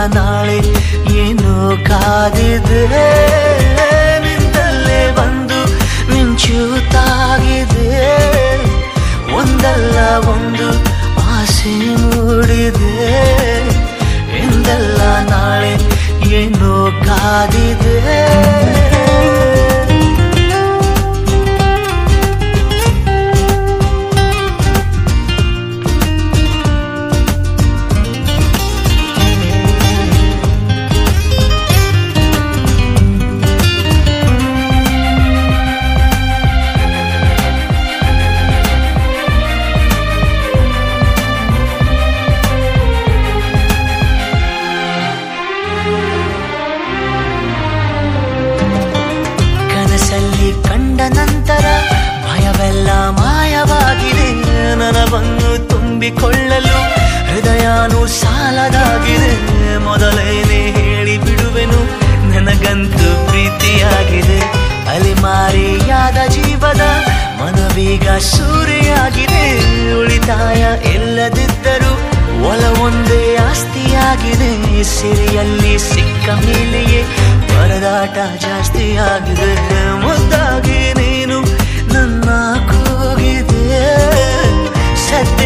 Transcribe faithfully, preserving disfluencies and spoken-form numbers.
ನಾಳೆ ಏನೋ ಕಾದಿದೆ ನಿಂದಲ್ಲೇ ಬಂದು ಮಿಂಚುತ್ತಾಗಿದೆ ಒಂದಲ್ಲ ಒಂದು ಆಸೆ ಮೂಡಿದೆ ಎಂದಲ್ಲ ನಾಳೆ ಏನೋ ಕಾದಿದೆ ಕಂಡ ನಂತರ ಭಯವೆಲ್ಲ ಮಾಯವಾಗಿದೆ ನನವನ್ನು ತುಂಬಿಕೊಳ್ಳಲು ಹೃದಯನೂ ಸಾಲದಾಗಿದೆ ಮೊದಲೇನೆ ಹೇಳಿ ಬಿಡುವೆನು ನನಗಂತೂ ಪ್ರೀತಿಯಾಗಿದೆ ಅಲೆಮಾರಿಯಾದ ಜೀವದ ಮನವೀಗ ಸೂರೆಯಾಗಿದೆ ಉಳಿತಾಯ ಇಲ್ಲದಿದ್ದರೂ ಒಲವೊಂದೇ ಆಸ್ತಿಯಾಗಿದೆ ಸಿರಿಯಲ್ಲಿ ಸಿಕ್ಕ ಮೇಲೆಯೇ ಪರದಾಟ ಜಾಸ್ತಿ ಆಗಿದೆ ಮುದ್ದಾಗಿ ನೀನು ನನ್ನ ಕೂಗಿದೆ ಸತ್ಯ